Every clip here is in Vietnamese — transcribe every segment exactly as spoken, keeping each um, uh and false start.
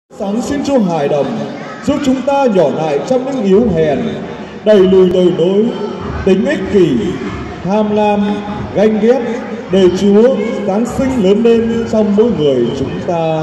Sáng xin Chúa hài đồng giúp chúng ta nhỏ lại trong những yếu hèn, đẩy lùi tội lỗi, tính ích kỷ, tham lam, ganh ghét, để Chúa Giáng sinh lớn lên trong mỗi người chúng ta.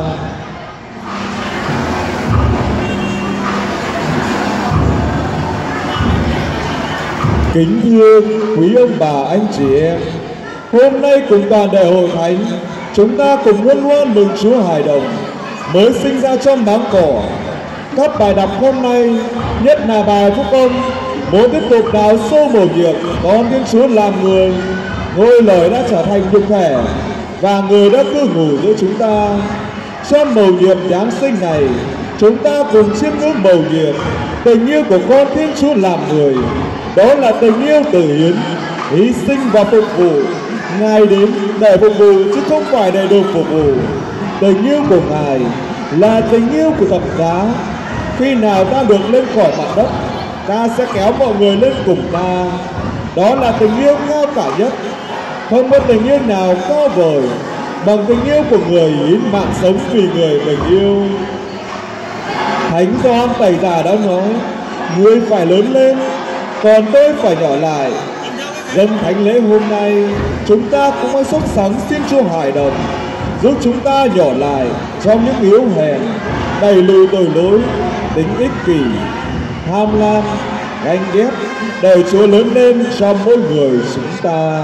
Kính thưa quý ông bà, anh chị em, hôm nay cùng toàn thể hội thánh, chúng ta cùng hân hoan mừng Chúa hài đồng mới sinh ra trong báng cỏ. Các bài đọc hôm nay, nhất là bài phúc âm, muốn tiếp tục đào sâu mầu nhiệm con Thiên Chúa làm người, ngôi lời đã trở thành thực thể và người đã cư ngụ giữa chúng ta. Trong mầu nhiệm Giáng sinh này, chúng ta cùng chiêm ngưỡng mầu nhiệm tình yêu của con Thiên Chúa làm người. Đó là tình yêu từ hiến, hy sinh và phục vụ. Ngài đến để phục vụ chứ không phải để được phục vụ. Tình yêu của Ngài là tình yêu của thập giá. Khi nào ta được lên khỏi mặt đất, ta sẽ kéo mọi người lên cùng ta. Đó là tình yêu cao cả nhất. Không có tình yêu nào cao vời bằng tình yêu của người hiến mạng sống vì người mình yêu. Thánh Gioan Tẩy Giả đã nói, người phải lớn lên, còn tôi phải nhỏ lại. Dân thánh lễ hôm nay, chúng ta cũng hãy sốt sắng xin Chúa hài đồng giúp chúng ta nhỏ lại trong những yếu hèn, đẩy lùi tội lỗi, tính ích kỷ, tham lam, ganh ghét, để Chúa lớn lên trong mỗi người chúng ta.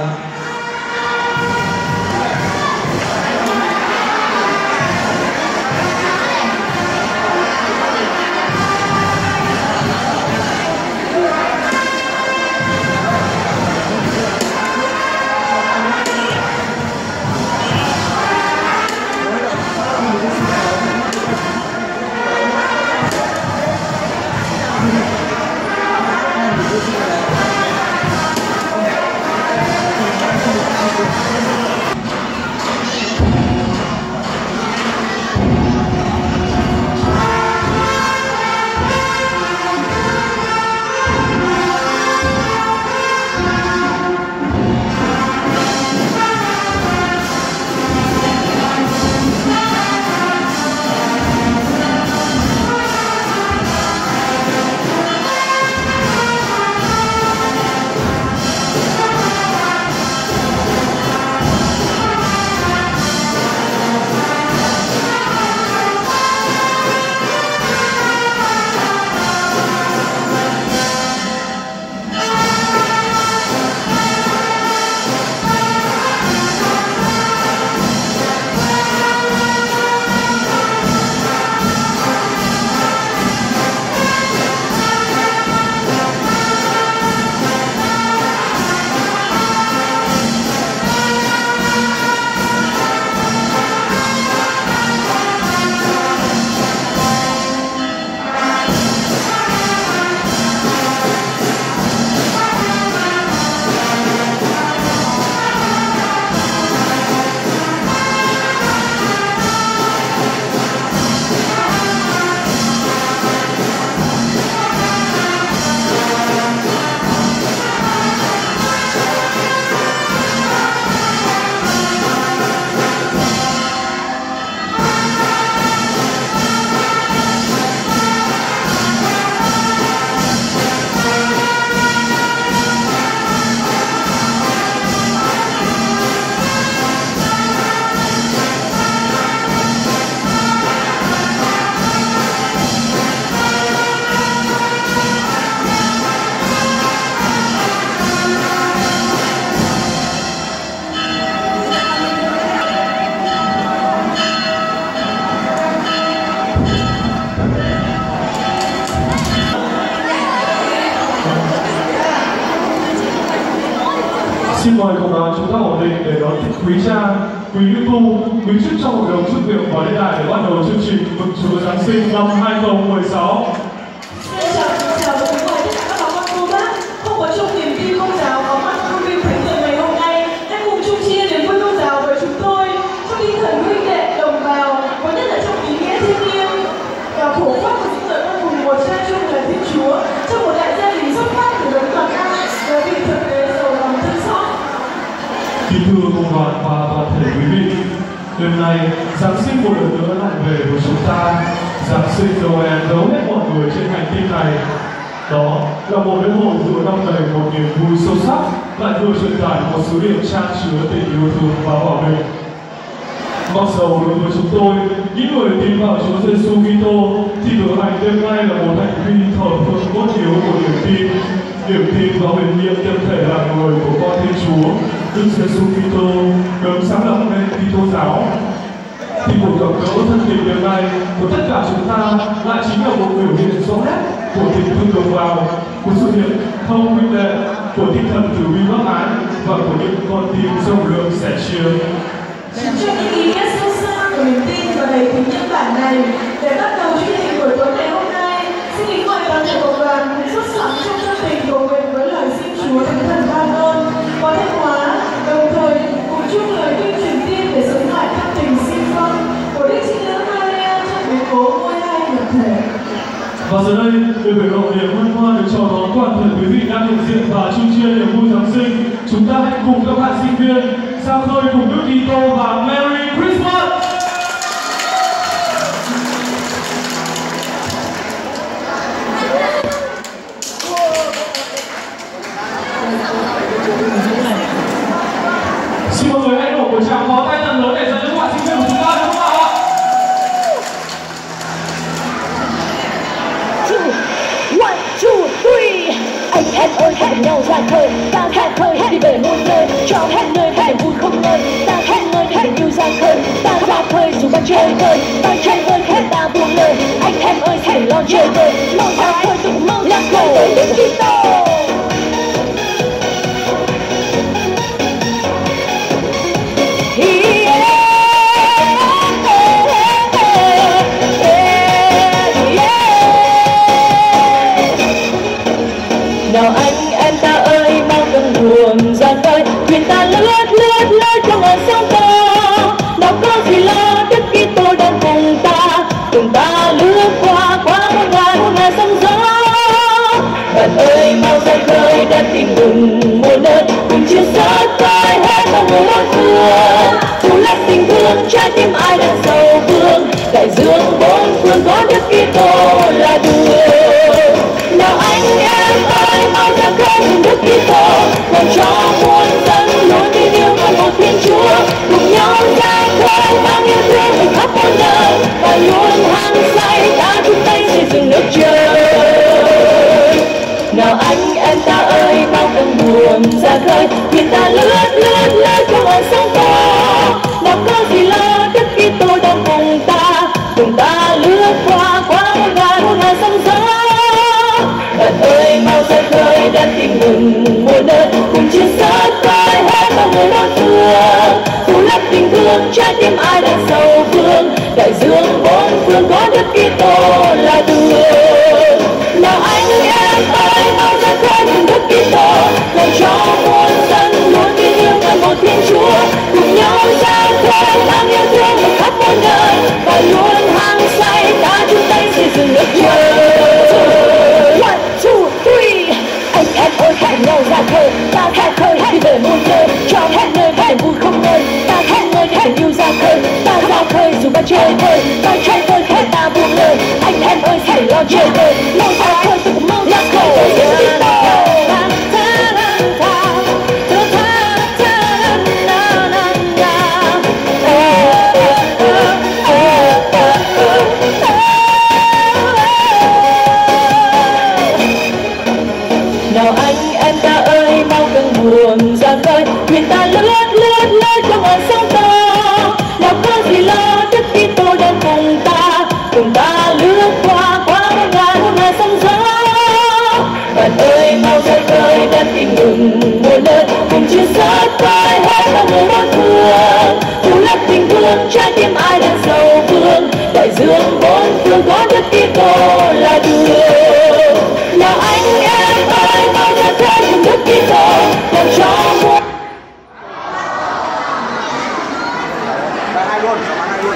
Xin mời cộng đoàn chúng ta ổn định để đón quý cha, quý nữ tu, quý chức trong hội đồng chức việc và lên đài để bắt đầu chương trình mừng Chúa Giáng sinh năm hai không một sáu. Xin chào, chào và kính mời tất cả các bà con cô bác không có chung niềm tin công giáo có mặt trong đêm thánh thần ngày hôm nay. Hãy cùng chung chia niềm vui công giáo với chúng tôi trong tinh thần huynh đệ đồng bào, có nhất là trong ý nghĩa thiêng liêng và phổ quát của những người con cùng một cha chung là Thiên Chúa trong một đại gia đình xuất phát từ đấng toàn năng và vì thực tế giàu lòng thương xót. Kính thưa công đoàn và toàn thể quý vị, đêm nay Giáng sinh một lần nữa lại về với chúng ta. Giáng sinh Noel giấu hết mọi người trên hành tinh này. Đó là một lễ hội vừa đong đầy một niềm vui sâu sắc, lại vừa truyền tải một sứ điệp chan chứa tình yêu thương và hòa bình. Mặc dầu đối với chúng tôi, những người tin vào Chúa Giêsu Kitô, thì cử hành đêm nay là một hành vi thờ phượng cốt yếu của niềm tin, niềm tin vào huyền nhiệm nhân thể là người của con Thiên Chúa, Đức Giêsu Kitô, đấng sáng lập nên Kitô giáo. Thì cuộc gặp gỡ thân tình đêm nay của tất cả chúng ta lại chính là một biểu hiện rõ nét của tình thương đồng bào, của sự hiện không huynh đệ, của tinh thần từ bi bác ái và của những con tim rộng lượng sẻ chia. Chính cho những ý nghĩa sâu sắc của niềm tin và đầy tính nhân bản này, để bắt đầu chương trình buổi tối ngày hôm nay, xin kính mời toàn thể cộng đoàn cùng xuất sẵn trong tâm tình cầu nguyện với lời xin Chúa Thánh Thần ban ơn, có thanh hóa, đồng thời cùng chung lời tuyên truyền tin để sống lại các tình sinh phong của Đức Trinh Nữ Maria trong biến cố ngôi hai nhập thể. Và giờ đây, để gửi lộ niềm hân hoan được chào đón toàn thể quý vị đang hiện diện và chung chia niềm vui Giáng sinh, chúng ta hãy cùng các bạn sinh viên ra khơi cùng Đức Kitô và Merry Christmas! Xin mọi người hãy nổ một tràng pháo tay thật lớn để dành cho các bạn sinh viên của chúng ta được không ạ? One, two, three. Anh em ơi hãy cùng nhau ra khơi, ta khát khơi đi về muôn nơi, cho hết nơi hai niềm vui không ngơi. Ta khát nơi để tình yêu ra khơi, ta ra khơi dù ban chơi vơi, ban chơi vơi hết ta buông lời. Anh em ơi hãy lo chơi vơi, mau ra khơi cùng mau ra khơi với Đức Kitô. Nào anh em ta ơi mau cơn buồm ra khơi, thuyền ta lướt lướt lướt trong ngàn sóng to. Nào có gì lo, Đức Kitô đang cùng ta, cùng ta lướt qua qua muôn ngàn muôn ngàn sóng gió. Bạn ơi mau ra khơi đã tìm đừng một nơi, cùng chia sẻ với hết mọi người mọi phương. Dù lắc tình thương trái tim ai đang sầu vương, đại dương bốn phương có Đức Kitô là đường. Nào anh em ơi mau ra khơi cùng Đức Kitô, làm cho muôn dân luôn tin yêu vào một Thiên Chúa. Cùng nhau ra khơi mang yêu thương về khắp mọi nơi, và luôn hăng say ta chung tay xây dựng nước trời. Nào anh em ta ơi mau cơn buồm ra khơi, thuyền ta lướt lướt lướt trong ngàn sóng to. Nào có gì lo, Đức Kitô đang cùng ta, cùng ta lướt qua qua muôn ngàn muôn ngàn sóng gió. Bạn ơi mau ra khơi đã tìm đừng một nơi, cùng chia sẻ với hết mọi người mọi phương. Dù lắc tình thương trái tim ai đang sầu vương, đại dương bốn phương có Đức Kitô là đường. Nào anh em ơi mau ra khơi cùng Đức Kitô, làm cho muôn dân luôn tin yêu vào một Thiên Chúa. Cùng nhau ra khơi mang yêu thương về khắp mọi nơi, và luôn hăng say ta chung tay xây dựng nước trời. One, two, three. Anh em ơi hãy nhau ra khơi, ta khát khơi đi về muôn nơi, cho hết nơi hai niềm vui không ngơi. Ta khát nơi để tình yêu ra khơi, ta ra khơi dù ban chơi vơi, ban chơi vơi hết ta buông lời. Anh em ơi hãy lo chơi vơi, mau ra khơi tôi cũng mau ra khơi với Đức Kitô. Nào anh em ta ơi mau cơn buồm ra khơi, thuyền ta lướt lướt lướt trong ngàn sóng to. Nào có gì lo, Đức Kitô đang cùng ta, cùng ta lướt qua qua muôn ngàn muôn ngàn sóng gió. Bạn ơi mau ra khơi đã tìm đừng một nơi, cùng chia sẻ với hết mọi người mọi phương. Dù lắc tình thương trái tim ai đang sầu vương, đại dương bốn phương có Đức Kitô là đường. Nào anh em ơi mau ra khơi cùng Đức Kitô, làm cho muôn hai luôn, hai luôn.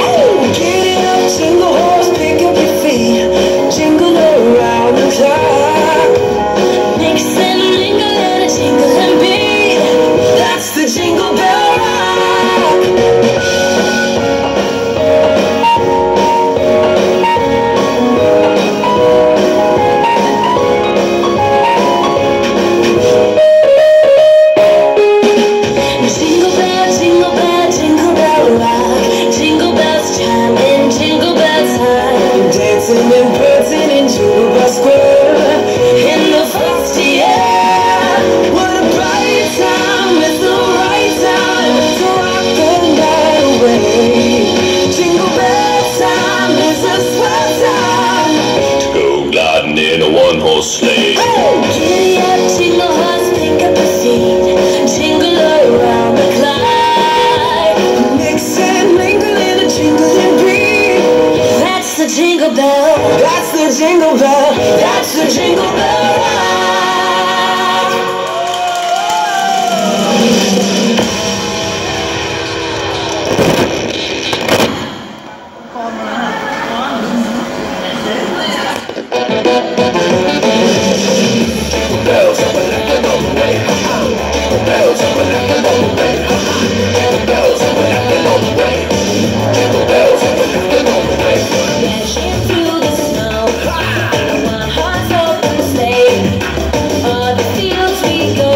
Get it up, jingle horse, pick up your feet, jingle around the clock. Mix and mingle and a jingle and beat. That's the Jingle Bell Rock. Jingle bell, jingle bell, jingle bell rock. Jingle bells chime in jingle bell time. Dancing and prancing in Jingle Bell Square in the frosty air. What a bright time, it's the right time to rock the night away. Jingle bell time is a swell time to go gliding in a one-horse sleigh. Oh! Giddy up, jingle horse, pick up a seat, jingle around the clock. Mix and mingle in a jingling beat. That's the jingle bell, that's the jingle bell, that's the Jingle Bell Rock. Bells are laughing all the way. Bells are laughing all the way. Bells are laughing all the way. Jingle bells are laughing all the way. Dashing through the snow, one horse open sleigh. O'er the fields we go,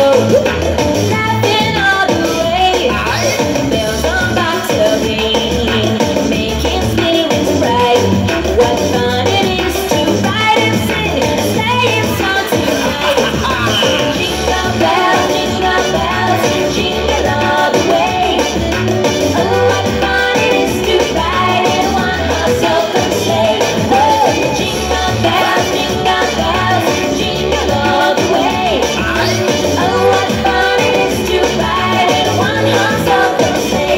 laughing all the way. Bells on bobtail ring, making spirits bright. What fun it is to ride and sing a sleighing song tonight. Jingle bells, jingle bells, jingle all the way. Oh, what fun it is to ride in one horse open sleigh. Oh, jingle bells, jingle bells, jingle all the way. Oh, what fun it is to ride in one horse open sleigh.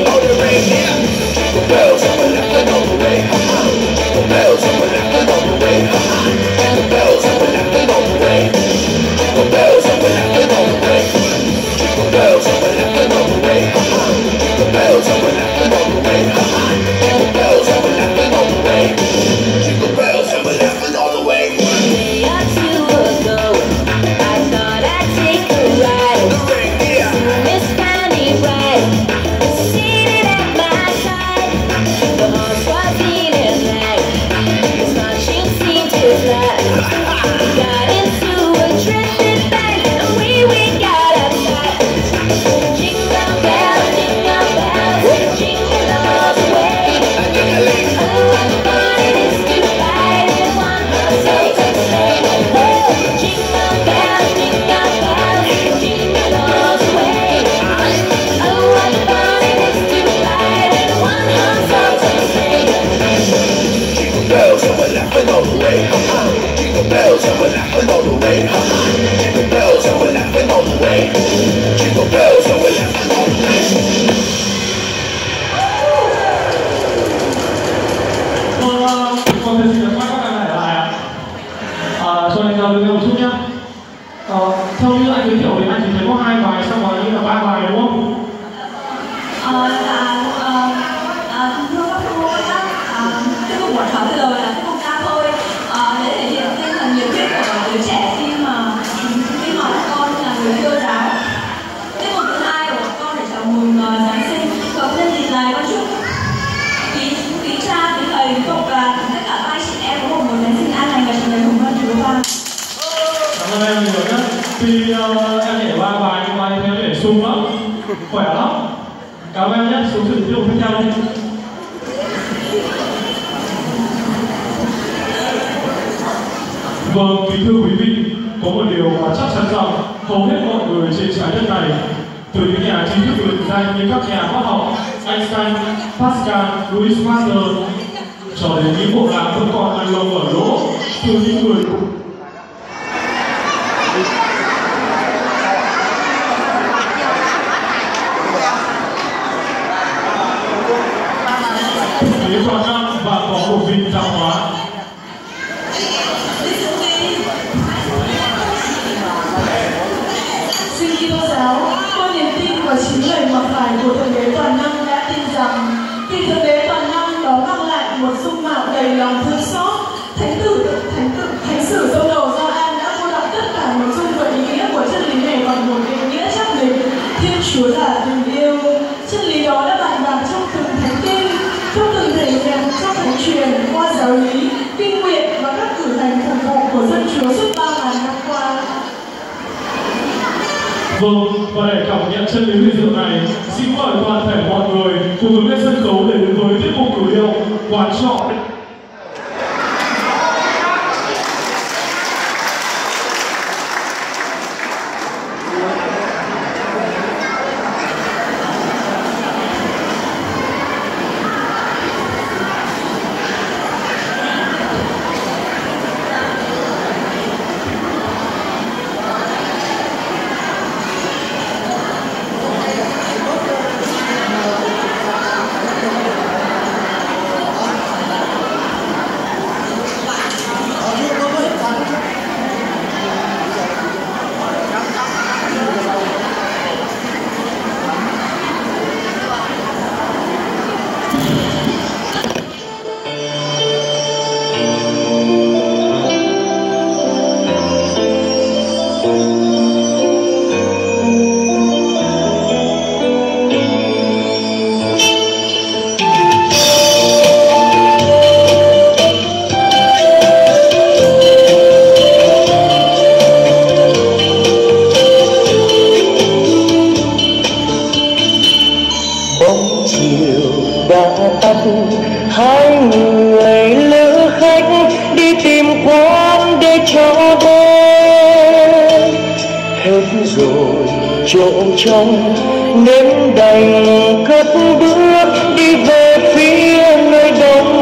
Jingle bells are laughing all the way. Jingle bells are laughing all the way. Jingle bells are laughing all the way. Jingle bells are laughing all the way. Jingle bells are laughing all the way. Jingle bells are laughing all the way. Jingle bells are laughing all the way. Jingle bells are laughing all the way. A day or two ago, I thought I'd take a ride. Miss Fanny Bright was seated at my side. The horse was in his leg, his punching seemed to fly. We got into a drifted bank, and we we got outside. Jingle bells, jingle bells, jingle all the way. Oh, what fun it is to ride in one horse open sleigh. Oh, jingle bells, jingle bells, jingle all the way. Oh, what fun it is to ride in one horse open sleigh. Jingle bells are laughing all the way. Jingle bells are laughing all the way. Jingle bells are laughing all the way. Jingle bells are laughing all the way. Con thầy xin được các bạn lại lại ạ. À, cho anh giao lưu một chút nhé. À, theo như anh giới thiệu thì anh chỉ thấy có hai bài, xong rồi như là ba bài đúng không? Ờ, là ờ, ờ, thưa các cô các bác, ờ, cái cuộc quảng cáo vừa rồi là cái cuộc ca thôi, ờ, để thể hiện tinh thần nhiệt huyết của đứa trẻ khi mà khi mà các con là người yêu giáo. Cái mục thứ hai của con để chào mừng uh, Giáng sinh, và nhân dịp này con chúc quý quý cha, quý thầy, quý cậu và tất cả ba chị em có một mùa Giáng sinh an lành và tràn đầy hồng ân Chúa Ba. Cảm ơn em nhiều nhé. Tuy uh, em nhảy ba bài nhưng mà em thấy nhảy sung lắm, khỏe lắm. Cảm ơn em nhé. Xuống sự tiếp tục tiếp theo đi. Vâng, kính thưa quý vị, có một điều mà chắc chắn rằng hầu hết mọi người trên trái đất này, từ những nhà trí thức lừng danh như các nhà khoa học Einstein, Pascal, Louis Pasteur, cho đến những bộ lạc vẫn còn ăn lông ở lỗ, từ những người Thế cho năm và có một vị tạo hóa. Xin Kitô giáo, qua niềm tin và chính lời mặc khải của Thượng Đế Toàn Năng đã tin rằng khi Thượng Đế Toàn Năng đón Vâng, và để cảm nhận chân lý huyền diệu này, xin mời toàn thể mọi người cùng hướng lên sân khấu để đến với tiết mục cử điệu quán trọ. Hai người lữ khách đi tìm quán để cho đêm hết rồi chỗ trống nên đành cất bước đi về phía nơi đông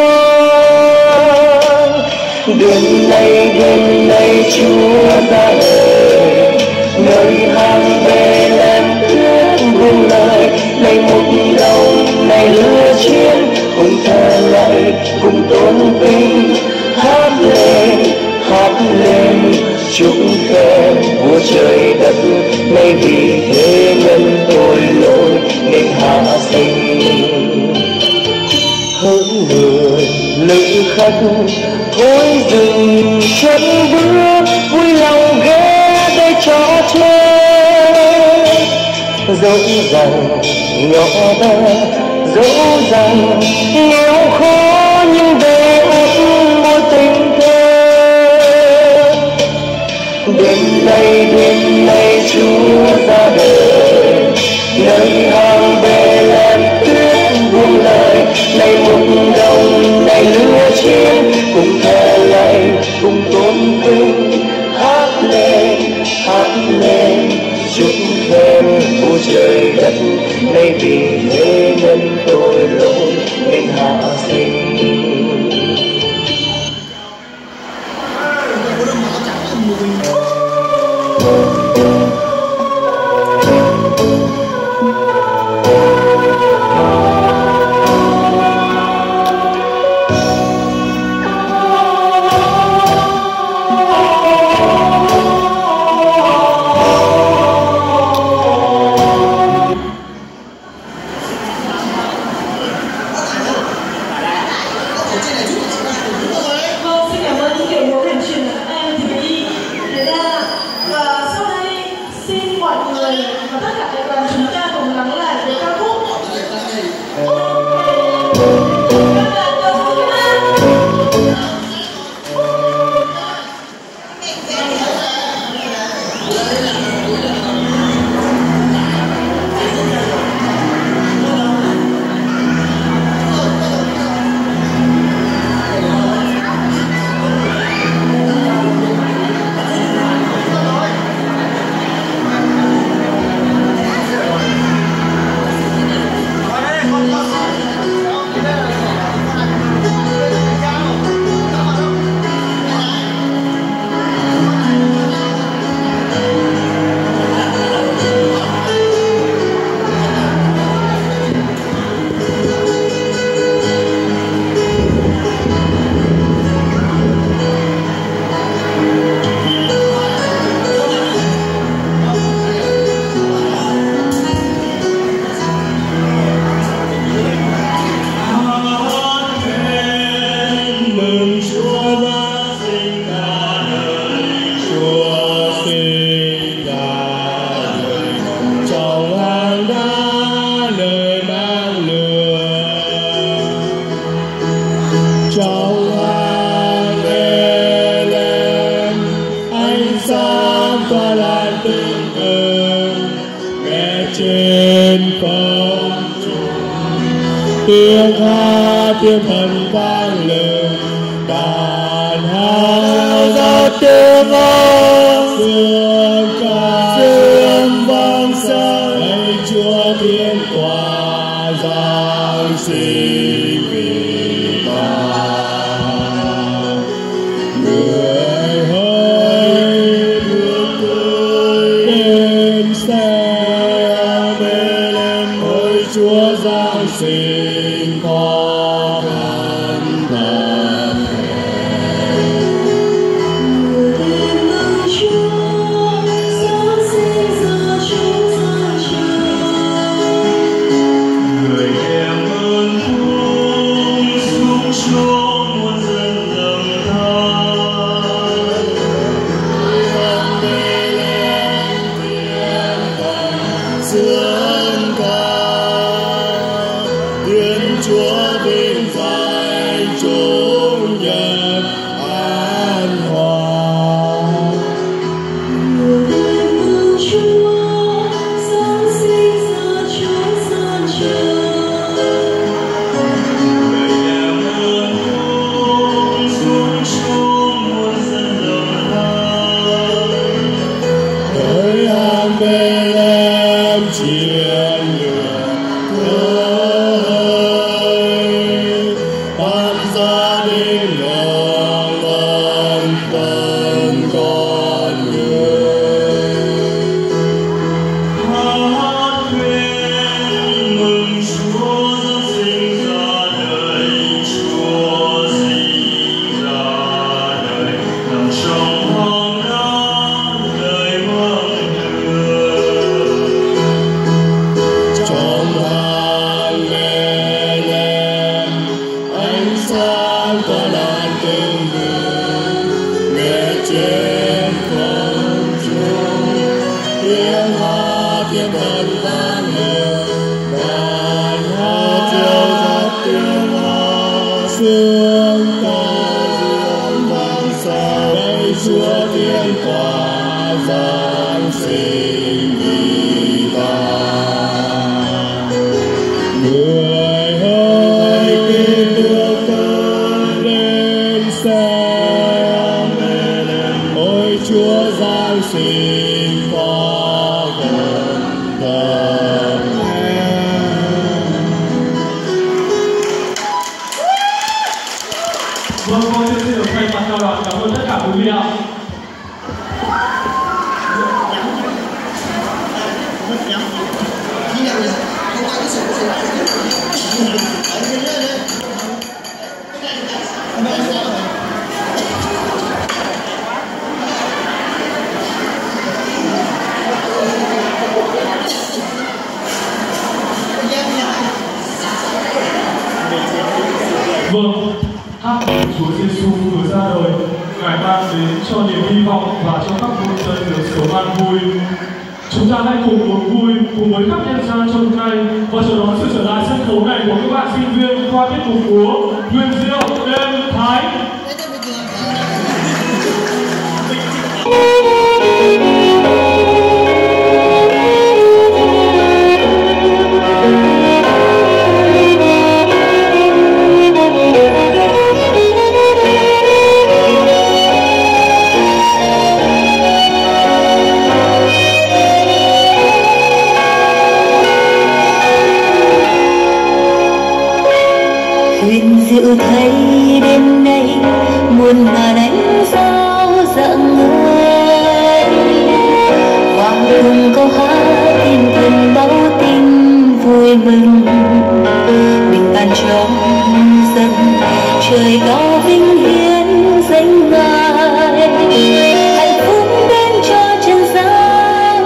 hoang. Đêm nay đêm nay Chúa ra đời, nơi hàng về lên tuyết buông lời, này một đồng này lửa chiến cùng thở lại cùng tôn vinh, hát lên hát lên chúc khen vua trời đất, nay vì thế nhân tội lỗi nên hạ sinh. Hơn người lữ khách thôi dừng chân bước, vui lòng ghé đây cho chơi. Dẫu rằng nhỏ bé, dẫu rằng nghèo khó nhưng để ước mối tình thơ. Đêm nay đêm nay Chúa ra đời, nơi hàng về lên tuyết buông lời, này một đồng này lửa chiến cùng thở lại cùng tôn vinh, hát lên hát lên chúc khen vua trời đất, nay vì thế nhân tội lỗi nên hạ sinh. Tỏa lại từng cơn trên không tiếng ca tiếng thần vang lên đàn hát ra tiếng ông dương ca dương vang sang lạy Chúa thiên quả giáng sinh vì ta. Người hỡi bước tới đến xem bên em ơi Chúa giáng sinh có thần thật. Người em ơn Chúa xuống Chúa muôn dân dâng than. Dương ca Thiên Chúa vinh danh chúng nhân an hòa. Người em ơn Chúa xuống Chúa muôn dân dâng than. Hỡi hàng Bethlehem chiến lược ơi, ban gia đình lo lắng tân con người. Hát lên mừng Chúa giáng sinh ra đời, Chúa sinh ra đời, nằm trong hoang ca đời mong đường. Trong hàng Bethlehem ánh sáng tỏa lan từng người, nghe trên không trung tiếng hát tiếng thần vang lên đàn hát reo rát tiếng hát sương ca dương vang xa lạy Chúa thiên quả giáng sinh vì ta. Người hỡi kín nước cơn lên xem ôi Chúa giáng sinh có gần thật em. Vâng, con xin được thay mặt cho đoàn cảm ơn tất cả quý vị ạ. Vâng, hát Chúa Giêsu vừa ra đời, Ngài mang đến cho niềm hy vọng và cho các muôn dân được sống an vui. Chúng ta hãy cùng một vui cùng với các nhân gian trong ngày và chào đón sự trở lại sân khấu này của các bạn sinh viên khoa tiết mục múa Huyền Diệu đêm Thái. Huyền diệu thấy đêm nay muôn ngàn ánh sao rạng ngời, hoàng cùng câu hát tin thần báo tin vui mừng, bình an trong dân trời cao vinh hiến danh Ngài, hạnh phúc đến cho trần gian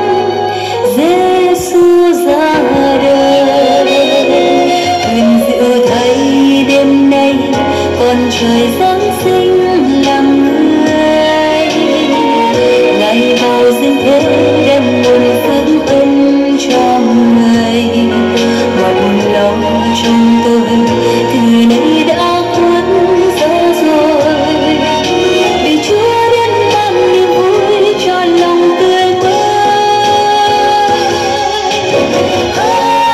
Giêsu ra đời. Huyền diệu thấy đêm nay con trời giáng sinh làm người, ngày vào dương thế đem nguồn phước ân cho người. Mọi buồn lòng trong tôi từ nay đã cuốn ra rồi, vì Chúa đến mang niềm vui cho lòng tươi mới.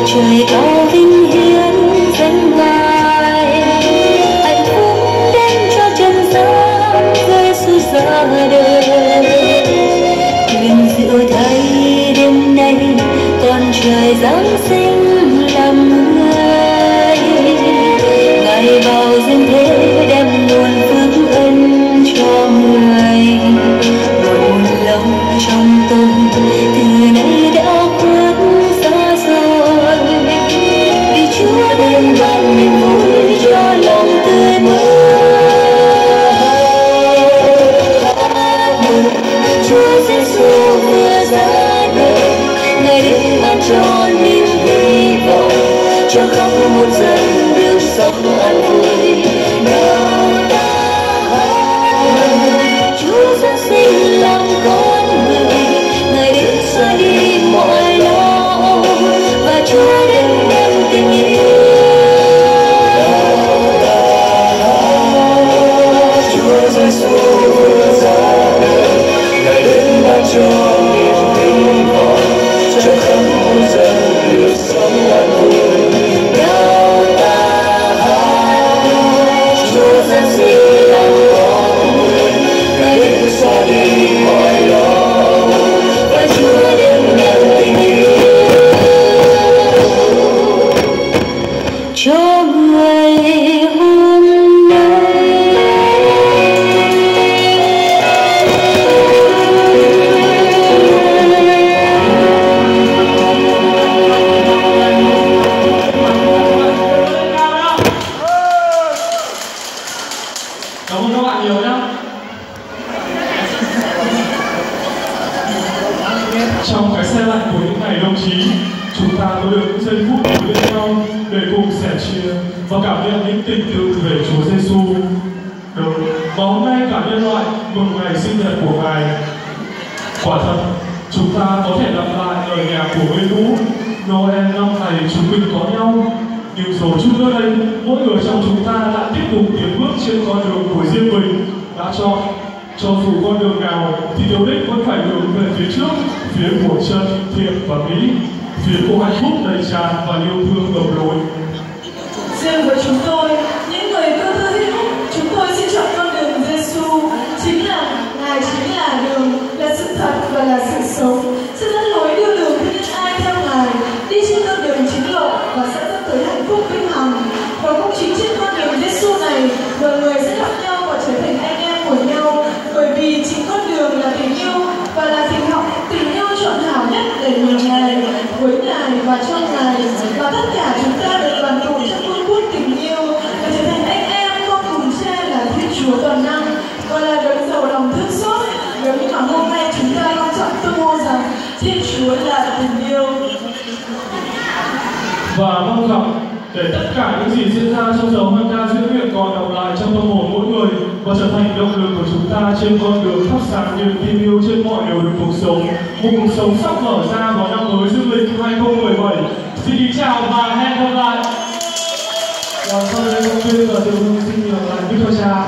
trời cao vinh hiến dân ngài, hạnh phúc đến cho trần gian Giêsu ra đời. Nguyện diệu thay đêm nay con trời giáng sinh làm người, ngài vào duyên thế đem nguồn phước ân cho người. Một lòng trong tôi từ nay đã khuất xa rồi, vì Chúa đem ban niềm vui cho lòng tươi mới. Chúa Giêsu vừa ra đời, ngài đến ban cho niềm hy vọng cho khắp muôn dân được sống an vui. Nào ta hát Chúa Giáng sinh làm con người, ngài đến xóa đi mọi lo và Chúa đến đem tình yêu. Nào ta hát Chúa Giêsu vừa ra đời, ngài đến ban cho niềm hy vọng cho khắp muôn dân được sống an vui. Nào ta hát Chúa Giáng sinh làm con người, ngài đến xóa đi mọi lo và Chúa đến đem tình yêu cho người hôm nay. Cảm ơn các bạn nhiều nhé. Trong cái xe lạnh của những ngày đồng chí, chúng ta có được những giây phút của bên nhau để cùng sẻ chia và cảm nhận những tình yêu về Chúa Giêsu. Được. Và hôm nay cả nhân loại mừng ngày sinh nhật của Ngài. Quả thật, chúng ta có thể lặp lại lời nhạc của Nguyên Vũ Noel năm này chúng mình có nhau. Nhưng rồi chút nữa đây, mỗi người trong chúng ta đã tiếp tục tiến bước trên con đường của riêng mình đã chọn. Cho dù con đường nào thì điều đích vẫn phải hướng về phía trước, phía của chân, thiện và mỹ, phía của hạnh phúc đầy tràn và yêu thương ngập lối. Riêng với chúng tôi, những người cơ thơ hữu, chúng tôi xin chọn con đường Giêsu, chính là Ngài chính là đường, là sự thật và là sự sống, sẽ dẫn lối đưa đường cho những ai theo Ngài đi trên con đường chính lộ và sẽ dẫn tới hạnh phúc vĩnh hằng. Và cũng chính trên con đường Giêsu này, mọi người sẽ gặp nhau và trở thành anh em của nhau, bởi vì chính con đường là tình yêu và là tình học tình yêu chọn hảo nhất để nhờ Ngài, với Ngài và cho Ngài, và tất cả chúng ta được đoàn tụ trong vương quốc tình yêu và trở thành anh em con cùng cha là Thiên Chúa toàn năng và là đấng giàu lòng thương xót. Nếu như mà hôm nay chúng ta long trọng tuyên ngôn rằng Thiên Chúa là tình yêu. Và mong rằng để tất cả những gì diễn ra trong giờ hoan ca diễn luyện còn đọng lại trong tâm hồn mỗi người và trở thành động lực của chúng ta trên con đường thắp sáng niềm tin yêu trên mọi điều được cuộc sống, một cuộc sống sắp mở ra vào năm mới dương lịch hai không một bảy. Xin kính chào và hẹn gặp lại. Và sau đây công viên và tiểu hương xin nhường lại mic cho cha.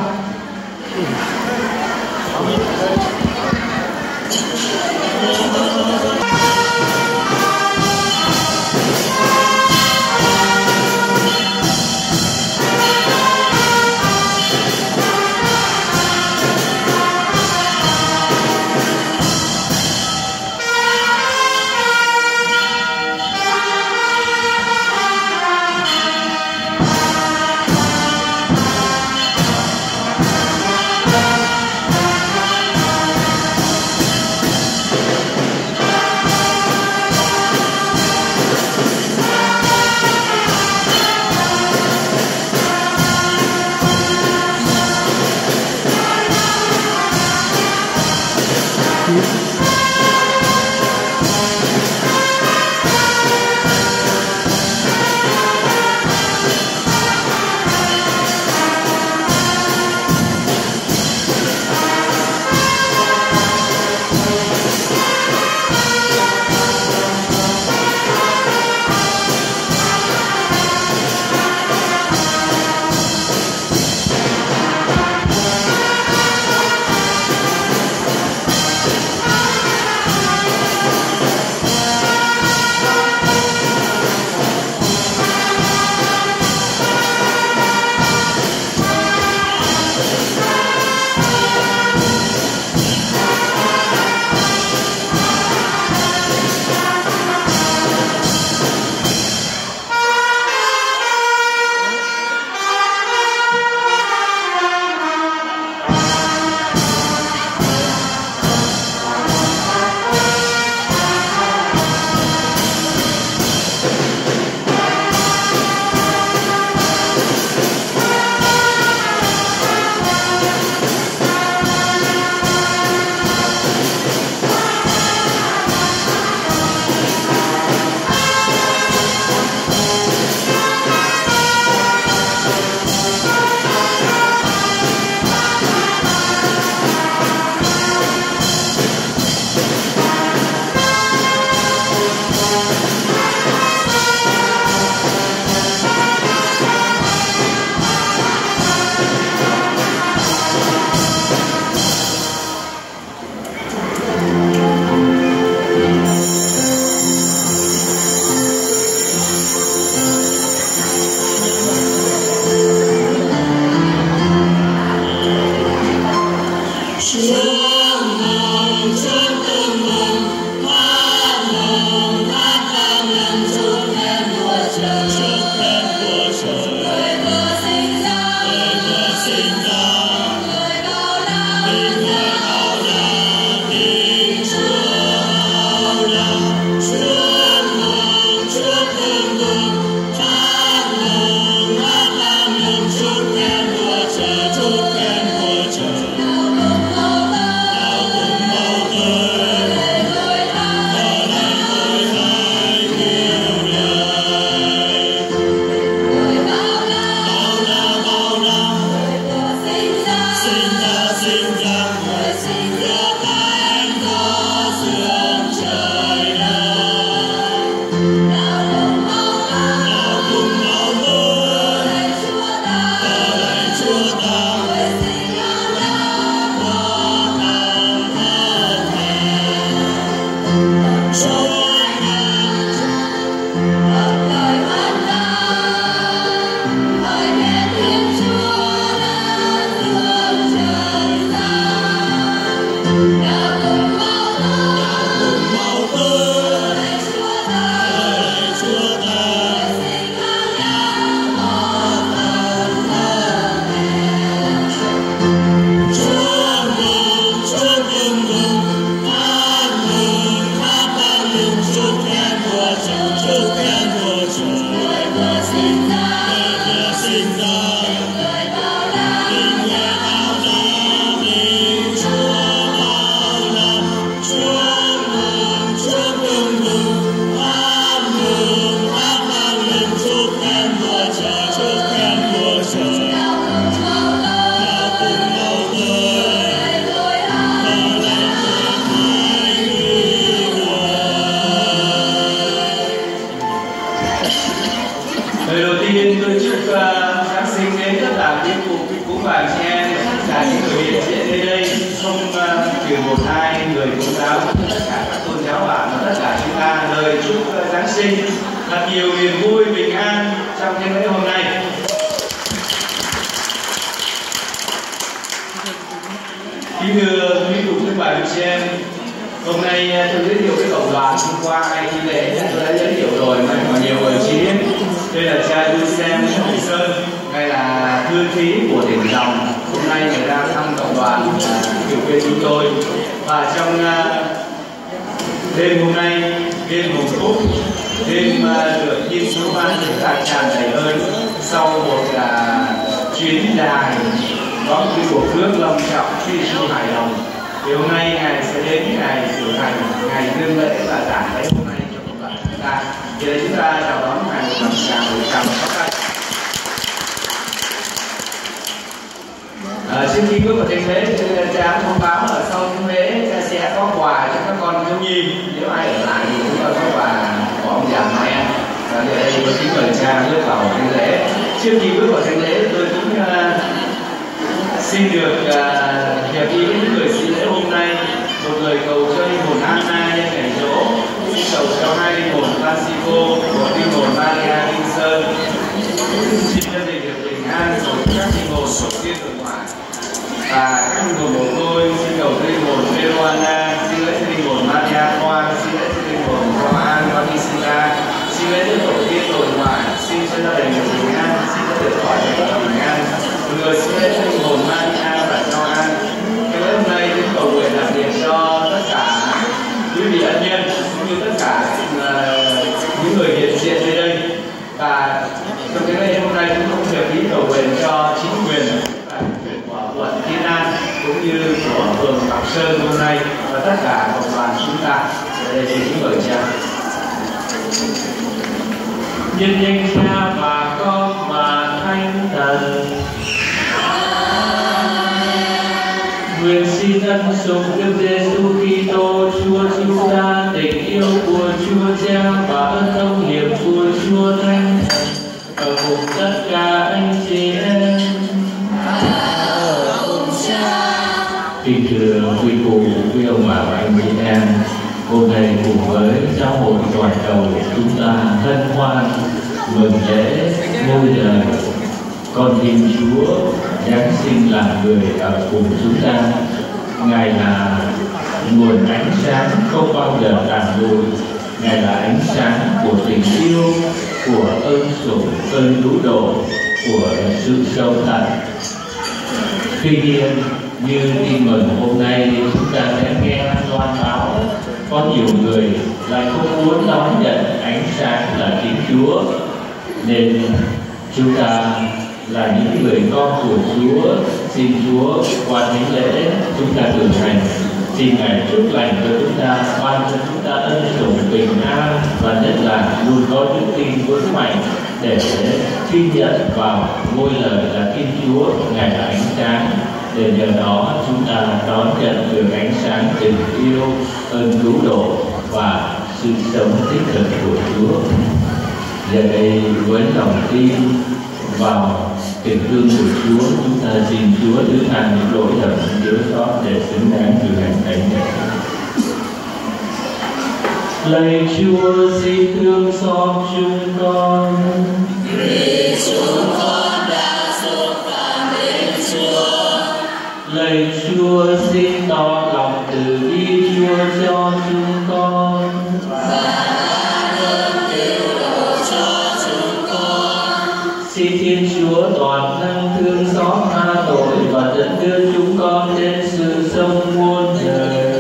Lời đầu tiên tôi chúc uh, Giáng sinh đến tất cả quý cụ, quý cúng và chị em, tất cả những người hiện diện nơi đây, không uh, trừ một hai người công giáo, tất cả các tôn giáo bạn và tất cả chúng ta lời chúc uh, Giáng sinh thật nhiều niềm vui bình an trong cái lễ hôm nay. Kính thưa quý cụ, quý bà, chị em, hôm nay tôi giới thiệu cái cộng đoàn hôm qua ngày thi lễ tôi đã giới thiệu rồi mà còn nhiều người chưa biết. Đây là cha Lucien Hồng Sơn, đây là thư ký của tỉnh Dòng. Hôm nay người ta thăm cộng đoàn điều viên chúng tôi. Và trong uh, đêm hôm nay, đêm mùng phúc, đêm uh, được Thiên Chúa ban chúng ta tràn đầy ơn sau một uh, chuyến dài có một cái cuộc rước long trọng khi Chúa hài lòng. Thì hôm nay ngài sẽ đến ngày cử hành, ngày đương lễ và giảng lễ hôm nay cho cộng đoàn chúng ta. Thì để chúng ta chào đón ngài một lòng chào một chào một tay. À, trước khi bước vào thánh lễ, cha thông báo ở sau thánh lễ cha sẽ có quà cho các con thiếu nhi. Nếu ai ở lại thì chúng ta có quà của ông già Noel. Và để đây có kính mời cha bước vào thánh lễ. Trước khi bước vào thánh lễ, tôi cũng uh, xin được uh, hiệp ý với những người xin lễ hôm nay một lời cầu cho linh hồn Anna nhân ngày dỗ, xin cầu cho hai linh hồn Francisco, một linh hồn Maria Linh Sơn, xin gia đình được bình an, rồi các linh hồn tổ tiên tự ngoại và các linh hồn của tôi xin cầu cho linh hồn Veroana, xin lễ cho linh hồn Maria Khoan, xin lễ cho linh hồn Joan Batisila, xin lễ cho tổ tiên tự ngoại, xin cho gia đình được bình an, xin cho được khỏi bình an. Người xin lễ cho linh hồn Maria và Joan. Cái lễ hôm nay chúng cầu nguyện đặc biệt cho tất cả quý vị ân nhân cũng như tất cả uh, những người hiện diện nơi đây. Và trong cái lễ hôm nay chúng cũng hiệp ý cầu nguyện cho chính quyền và quyền của quận Thiên An cũng như của phường Ngọc Sơn hôm nay và tất cả cộng đoàn chúng ta. Để đây xin mời cha. Nhân danh Cha và Con và Thánh Thần. Nguyện xin ân sủng Đức Giêsu Kitô Chúa chúng ta, tình yêu của Chúa Cha và ơn thông hiệp của Chúa Thánh Thần ở cùng tất cả anh chị em. Kính thưa quý cụ, quý ông bà và anh chị em, hôm nay cùng với giáo hội toàn cầu chúng ta hân hoan mừng lễ ngôi đời con Thiên Chúa Giáng sinh làm người ở cùng chúng ta. Ngài là nguồn ánh sáng không bao giờ tàn lụi. Ngài là ánh sáng của tình yêu, của ơn sủng, ơn lũ độ, của sự sống thật. Tuy nhiên, như tin mừng hôm nay chúng ta sẽ nghe loan báo, có nhiều người lại không muốn đón nhận ánh sáng là Thiên Chúa, nên chúng ta là những người con của Chúa, xin Chúa qua thánh lễ chúng ta thực hành, xin Ngài chúc lành cho chúng ta, ban cho chúng ta ân sủng bình an và nhất là luôn có đức tin vững mạnh để ghi nhận vào ngôi lời là Thiên Chúa, Ngài là ánh sáng, để nhờ đó chúng ta đón nhận được ánh sáng tình yêu, ơn cứu độ và sự sống tích cực của Chúa. Giờ đây với lòng tin vào tình thương của Chúa, chúng ta xin Chúa thứ tha những lỗi lầm thiếu sót để xứng đáng thực hành thánh lễ. Lạy Chúa xin thương xót chúng con, vì chúng con đã xúc phạm đến Chúa. Lạy Chúa xin tỏ lòng từ bi Chúa cho chúng con, và ban ơn cứu độ cho chúng con. Xin Thiên Chúa toàn năng thương xót tha tội và dẫn đưa chúng con đến sự sống muôn đời.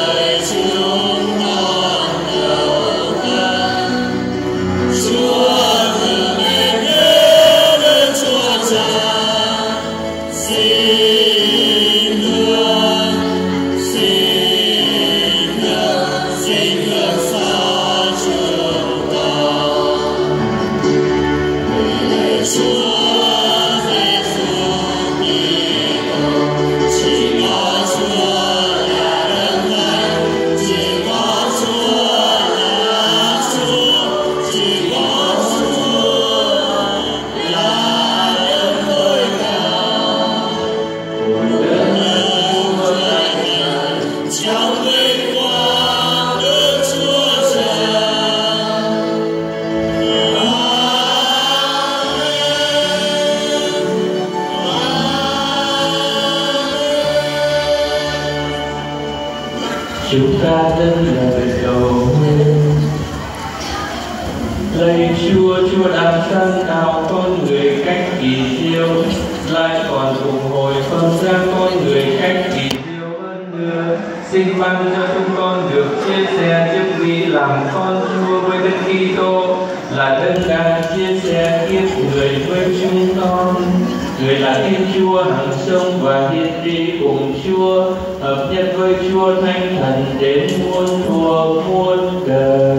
Chúa chúng ta dâng lời cầu nguyện. Lạy Chúa, Chúa đang sáng tạo con người cách kỳ diệu, lại còn ủng hồi phân ra con người cách kỳ diệu hơn nữa. Xin ban cho chúng con được chia sẻ chức vị làm con Chúa với Đức Kitô, là đấng đang chia sẻ kiếp người với chúng con. Người là Thiên Chúa hằng sống và hiện đi cùng Chúa, hợp nhất với Chúa Thánh Thần đến muôn thuở muôn đời.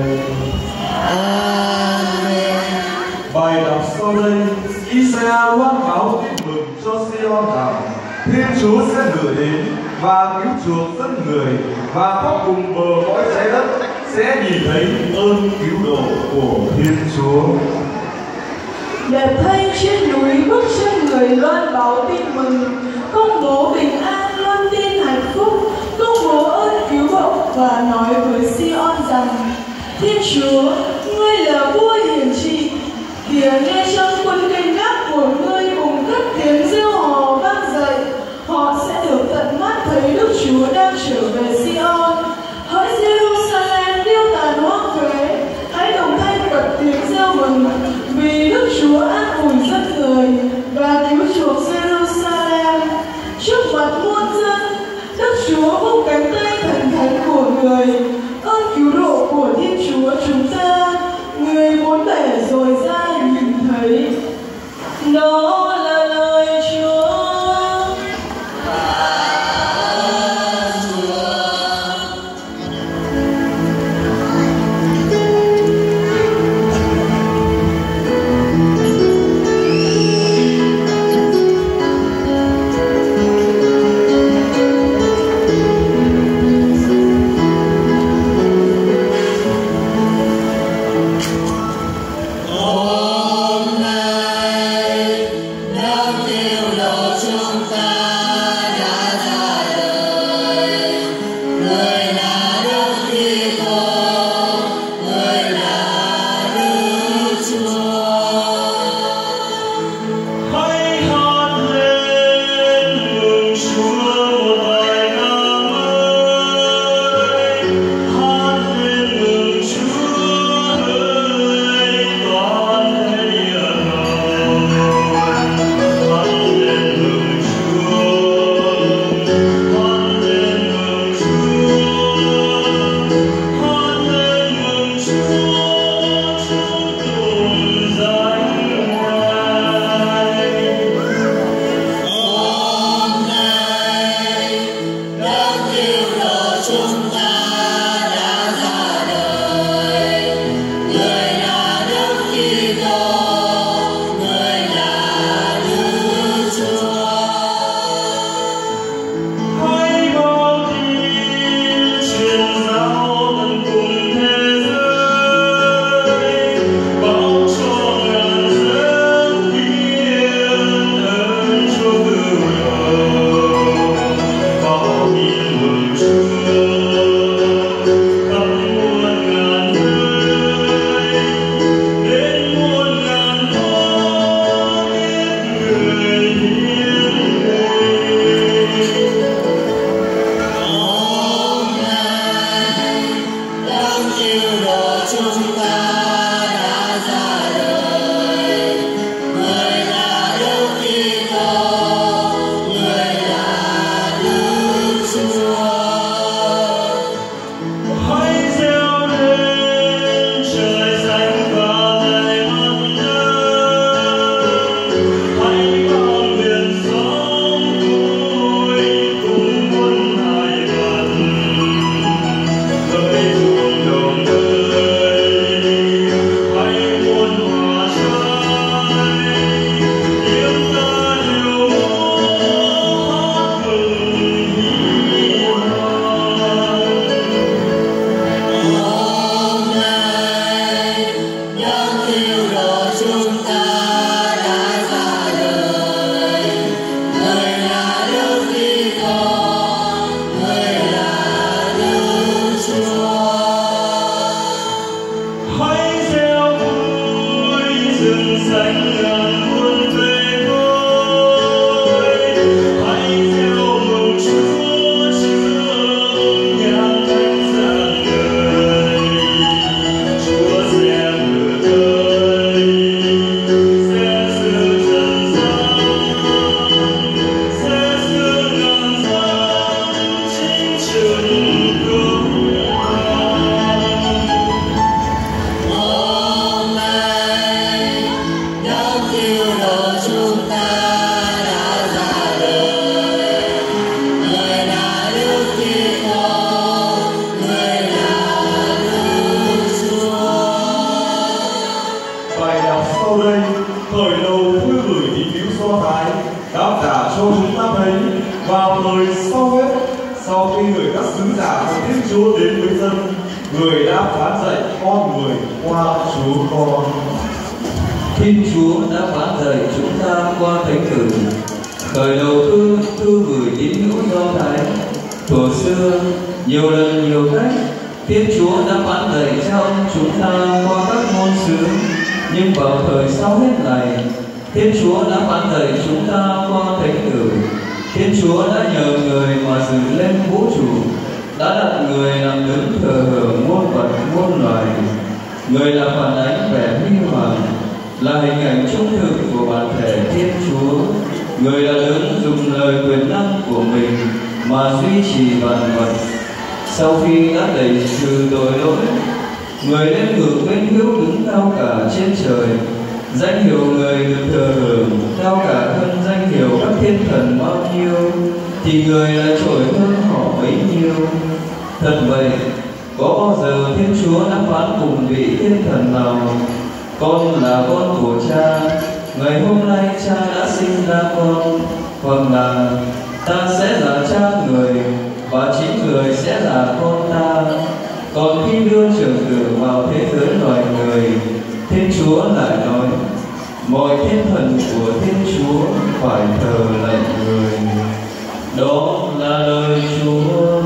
Bài đọc sau đây, Isaiah loan báo tin mừng cho Sion rằng Thiên Chúa sẽ ngự đến và cứu chuộc dân người, và khắp cùng bờ cõi trái đất sẽ nhìn thấy ơn cứu độ của Thiên Chúa. Đẹp thay trên núi bước chân người loan báo tin mừng, công bố bình an, loan tin hạnh phúc, công bố ơn cứu độ và nói với Sion rằng: Thiên Chúa, ngươi là vua hiển trị. Kìa, nghe trong quân canh gác của ngươi cùng cất tiếng reo hò vang dậy, họ sẽ được tận mắt thấy Đức Chúa đang trở về Sion. Hỡi Jerusalem điêu tàn hoang phế, hãy đồng thanh bật tiếng reo mừng, vì Đức Chúa an ủi dân người và cứu chuộc Jerusalem. Trước mặt muôn dân, Đức Chúa vung cánh tay thần thánh của người, ơn cứu độ của Thiên Chúa chúng ta, người muốn để rồi ra nhìn thấy. Đó là lời Chúa. sau đây, khởi đầu thư gửi tín hữu Do Thái, đáp trả cho chúng ta thấy vào lời sau hết, sau khi gửi các sứ giả của Thiên Chúa đến với dân, người đã phán dạy con người qua Chúa con. Thiên Chúa đã phán dạy chúng ta qua Thánh Tử. Khởi đầu thư thư gửi tín hữu Do Thái. Thuở xưa, nhiều lần nhiều cách, Thiên Chúa đã phán dạy cho chúng ta qua các ngôn sứ. Nhưng vào thời sau hết này, Thiên Chúa đã phán dạy chúng ta qua Thánh Tử. Thiên Chúa đã nhờ người mà dựng lên vũ trụ, đã đặt người làm đứng thờ hưởng muôn vật muôn loài. Người là phản ánh vẻ huy hoàng, là hình ảnh trung thực của bản thể Thiên Chúa. Người là đấng dùng lời quyền năng của mình mà duy trì vạn vật. Sau khi đã đẩy trừ tội lỗi, người lên ngự vinh hiếu đứng cao cả trên trời. Danh hiệu người được thờ hưởng cao cả hơn danh hiệu các thiên thần bao nhiêu, thì người lại trội hơn họ bấy nhiêu. Thật vậy, có bao giờ Thiên Chúa đã phán cùng vị thiên thần nào: con là con của cha, ngày hôm nay cha đã sinh ra con, hoặc là ta sẽ là cha người và chính người sẽ là con ta. Còn khi đưa trưởng tử vào thế giới loài người, Thiên Chúa lại nói: mọi thiên thần của Thiên Chúa phải thờ lạy người. Đó là lời Chúa.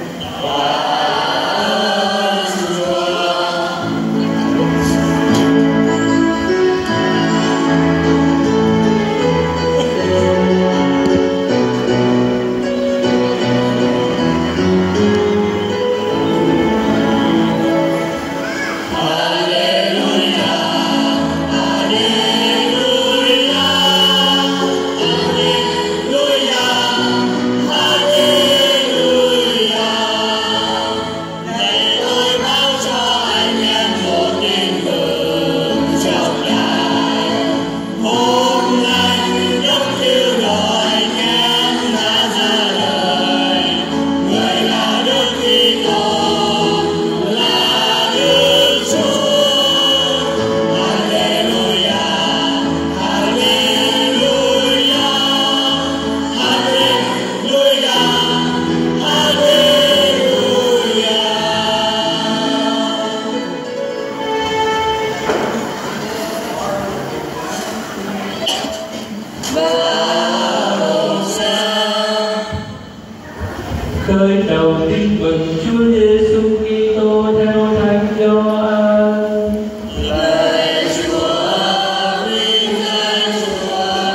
Khởi đầu tin mừng Chúa Giêsu Kitô theo Thánh Gioan. Lạy Chúa, vinh danh Chúa.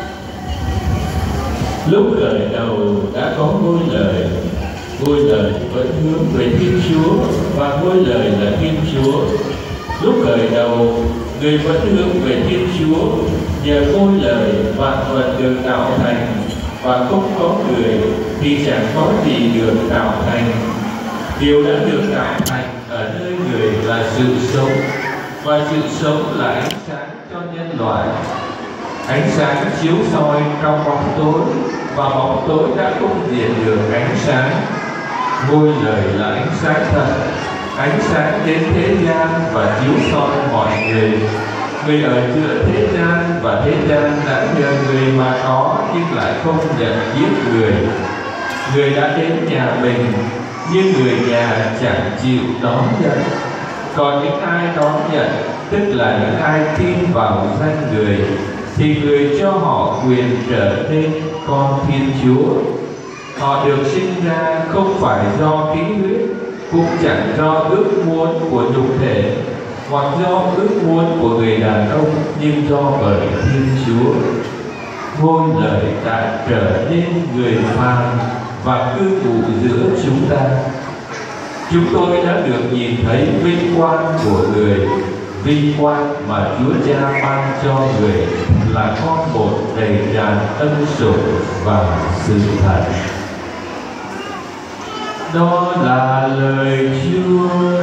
Lúc khởi đầu đã có ngôi lời, ngôi lời vẫn hướng về Thiên Chúa và ngôi lời là Thiên Chúa. Lúc khởi đầu, người vẫn hướng về Thiên Chúa, nhờ ngôi lời vạn vật được tạo thành, và không có người thì chẳng có gì được tạo thành. Điều đã được tạo thành ở nơi người là sự sống, và sự sống là ánh sáng cho nhân loại. Ánh sáng chiếu soi trong bóng tối, và bóng tối đã không diệt được ánh sáng. Ngôi lời là ánh sáng thật, ánh sáng đến thế gian và chiếu soi mọi người. Người ở giữa thế gian và thế gian đã nhờ người mà có, nhưng lại không nhận biết người. Người đã đến nhà mình, nhưng người nhà chẳng chịu đón nhận. Còn những ai đón nhận, tức là những ai tin vào danh người, thì người cho họ quyền trở nên con Thiên Chúa. Họ được sinh ra không phải do khí huyết, cũng chẳng do ước muốn của nhục thể, hoặc do ước muốn của người đàn ông, nhưng do bởi Thiên Chúa. Ngôi lời đã trở nên người phàm và cư ngụ giữa chúng ta. Chúng tôi đã được nhìn thấy vinh quang của người, vinh quang mà Chúa Cha ban cho người, là con một đầy tràn ân sủng và sự thật. Đó là lời Chúa.